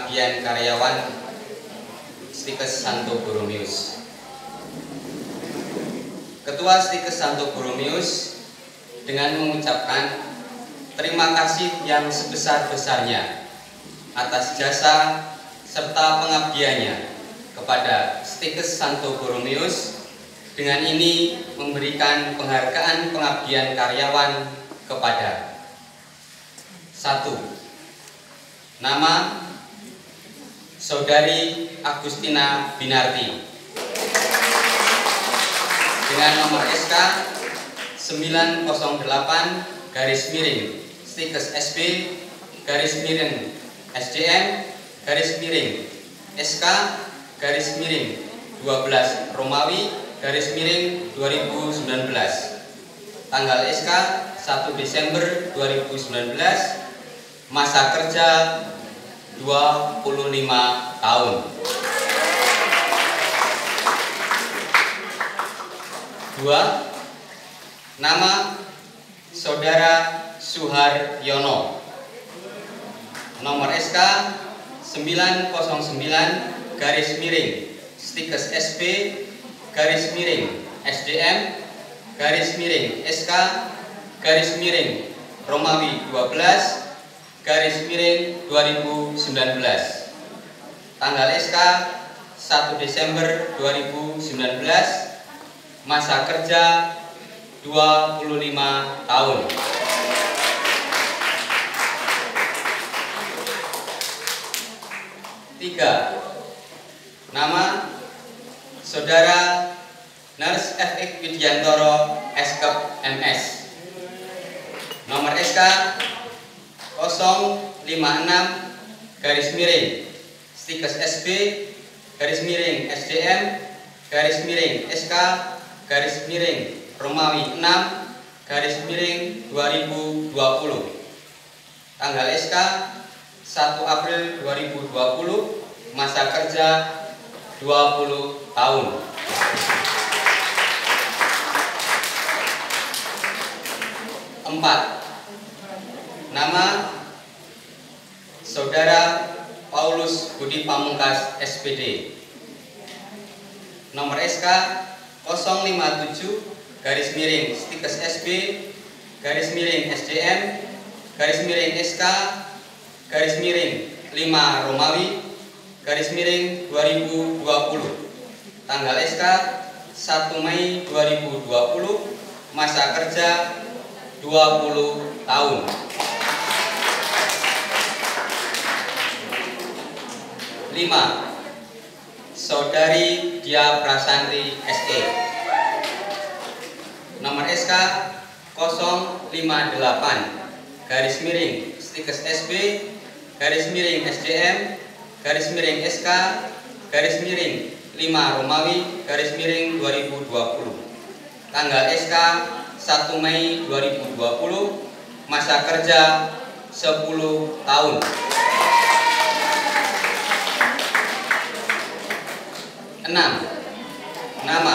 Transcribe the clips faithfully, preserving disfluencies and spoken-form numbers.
pengabdian karyawan Stikes Santo Borromeus. Ketua Stikes Santo Borromeus dengan mengucapkan terima kasih yang sebesar-besarnya atas jasa serta pengabdiannya kepada Stikes Santo Borromeus, dengan ini memberikan penghargaan pengabdian karyawan kepada satu. Nama Saudari Agustina Binarti dengan nomor S K sembilan nol delapan garis miring Stikes S B garis miring S D M garis miring S K garis miring dua belas Romawi garis miring dua ribu sembilan belas. Tanggal S K satu Desember dua ribu sembilan belas. Masa kerja dua puluh lima tahun. Dua. Nama Saudara Suharyono. Nomor S K sembilan nol sembilan garis miring Stikes S B garis miring S D M garis miring S K garis miring Romawi dua belas garis miring dua ribu sembilan belas. Tanggal S K satu Desember dua ribu sembilan belas. Masa kerja dua puluh lima tahun. Tiga. Nama Saudara Nurse F X Widiantoro S K M S. Nomor S K nol lima enam garis miring Stikes S B garis miring S D M garis miring S K garis miring Romawi enam garis miring dua ribu dua puluh. Tanggal S K satu April dua ribu dua puluh. Masa kerja dua puluh tahun. Empat. Nama Saudara Paulus Budi Pamungkas S P D. Nomor S K nol lima tujuh garis miring Stikes S B garis miring S D M garis miring S K garis miring lima Romawi garis miring dua ribu dua puluh. Tanggal S K satu Mei dua ribu dua puluh. Masa kerja dua puluh tahun. Lima. Saudari Dia Prasanti S E. Nomor S K nol lima delapan garis miring Stikes S B garis miring S D M garis miring S K garis miring lima Romawi garis miring dua ribu dua puluh. Tanggal S K satu Mei dua ribu dua puluh. Masa kerja sepuluh tahun. Enam. Nama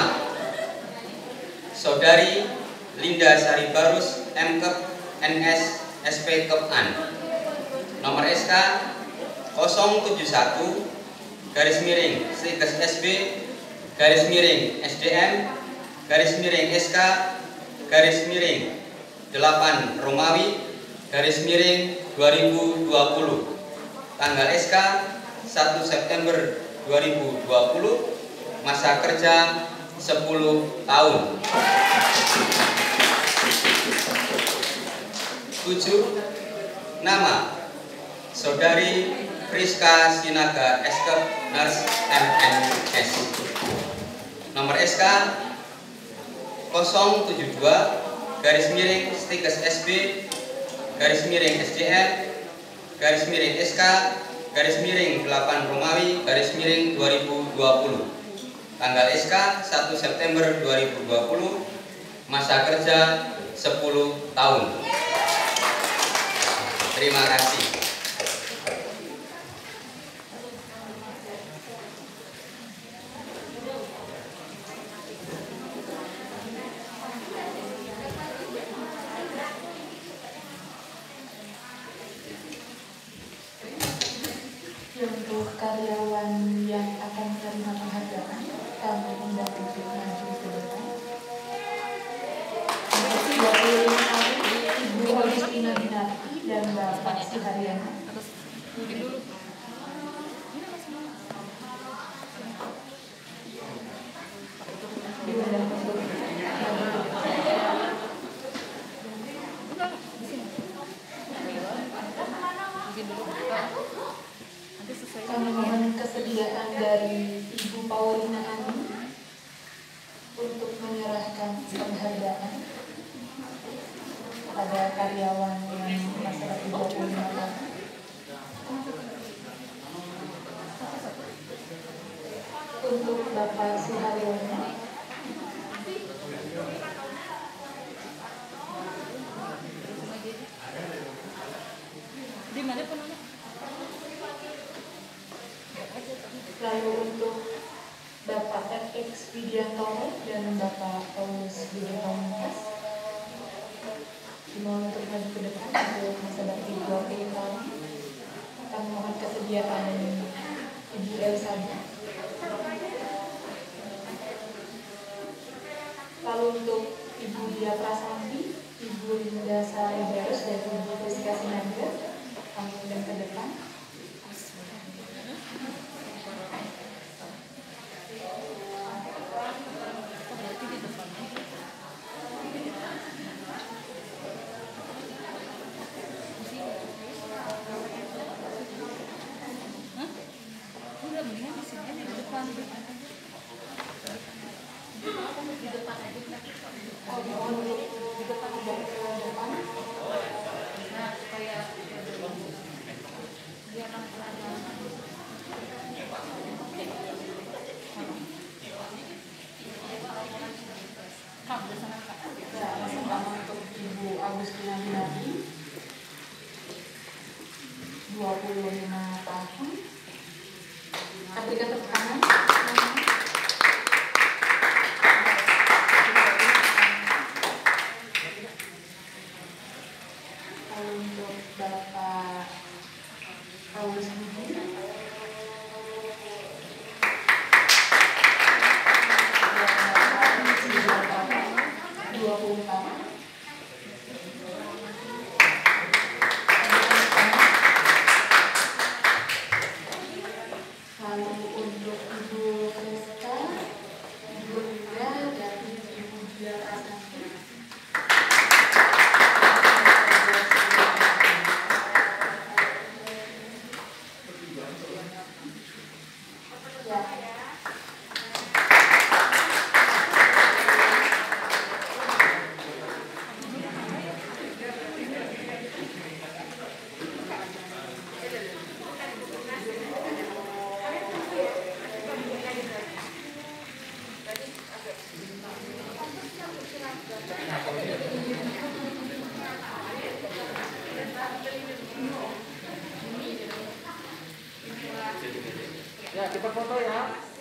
Saudari Linda Sari Barus M Kep N S S P Kep An. Nomor S K nol tujuh satu garis miring Stikes S B garis miring S D M garis miring S K garis miring delapan Romawi garis miring dua ribu dua puluh. Tanggal S K satu September dua ribu dua puluh. Masa kerja sepuluh tahun. Tujuh. Nama Saudari Priska Sinaga S K Nurse M N S. Nomor S K nol tujuh dua garis miring Stikes S B garis miring S D M garis miring S K garis miring delapan Romawi garis miring dua ribu dua puluh. Tanggal S K satu September dua ribu dua puluh. Masa kerja sepuluh tahun. Terima kasih. Untuk karyawan yang akan menerima penghargaan, kami undang untuk maju ke depan. Untuk dua puluh lima tahun, Ibu Agustina Binarti dan Bapak Suharyana. Diundang untuk kami mohon kesediaan dari Ibu Paulina Ani untuk menyerahkan penghargaan pada karyawan yang masa dua puluh lima tahun. Untuk Bapak Suharyono, lalu untuk Bapak F X Widiantoro dan Bapak Paulus Budi Pamungkas dimohon untuk maju ke depan untuk masa bakti dua puluh tahun. Kami mohon kesediaan Ibu Elsabeth. Lalu untuk Ibu Dia Prasanti, Ibu Linda Saribarus dan Ibu Jessica Sinaga kami undang ke depan. Untuk Ibu Agustina Binarti dua puluh lima tahun. Berikan tepuk tangan. Untuk Bapak Paulus Budi dua puluh tahun. Lalu untuk Ibu Kreska, Ibu Linda, dan Ibu Dia Prasanti. Ya, kita foto ya.